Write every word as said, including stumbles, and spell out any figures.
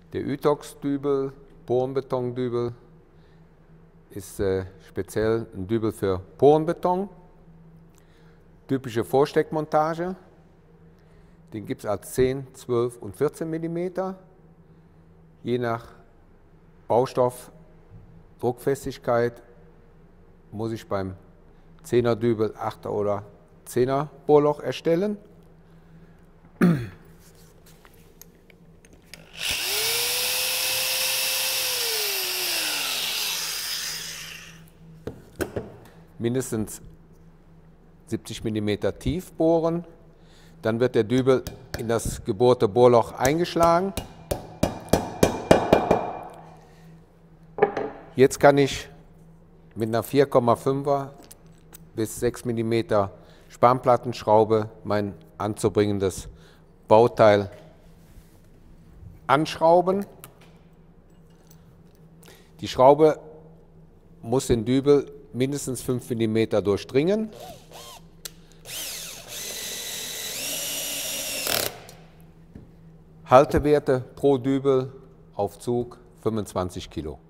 Der Ytox-Dübel, Porenbetondübel, ist äh, speziell ein Dübel für Porenbeton. Typische Vorsteckmontage. Den gibt es als zehn, zwölf und vierzehn Millimeter. Je nach Baustoff, Druckfestigkeit muss ich beim zehner Dübel achter oder zehner Bohrloch erstellen. Mindestens siebzig Millimeter tief bohren. Dann wird der Dübel in das gebohrte Bohrloch eingeschlagen. Jetzt kann ich mit einer vier Komma fünfer bis sechs Millimeter Spanplattenschraube mein anzubringendes Bauteil anschrauben. Die Schraube muss den Dübel mindestens fünf Millimeter durchdringen. Haltewerte pro Dübel auf Zug fünfundzwanzig Kilo.